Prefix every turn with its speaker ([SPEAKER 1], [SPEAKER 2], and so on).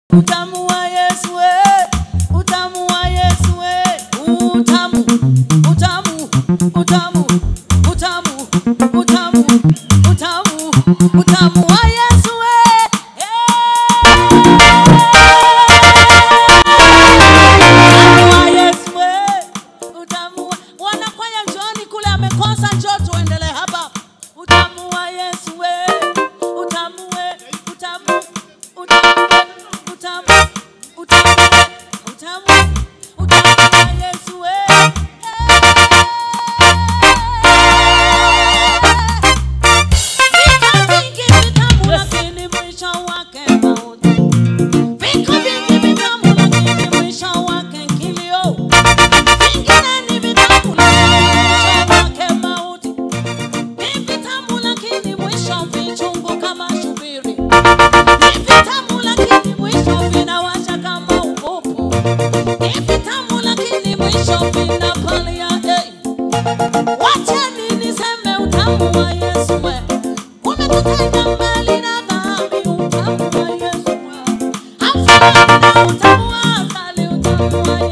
[SPEAKER 1] utamu wa Yesu we, utamu wa Yesu we, utamu, utamu, utamu, utamu, utamu, utamu, utamu wa Yesu we. Utamu wa Yesu we, utamu wa, wanakwaya njooni kule amekosa, njoo tuendelee hapa. Utamu wa Yesu we, utamu we, utamu, utamu, utamu, utamu, utamu, utamu wa Yesu we. Viko vingi vitamu lakini mwisho wake mauti. Viko vingi vitamu lakini mwisho wake kilio. Vingine ni vitamu lakini mwisho wake mauti. Ni vitamu lakini mwisho vichungu kama shubiri. Ni vitamu lakini mwisho vinawasha kama upopo. Ni vitamu lakini mwisho vinapalia. Wacheni niseme utamu wa Yesu we. Umetutenga mbali na dhambi, utamu wa Yesu we. Afadhali na utamu wa asali, utamu wa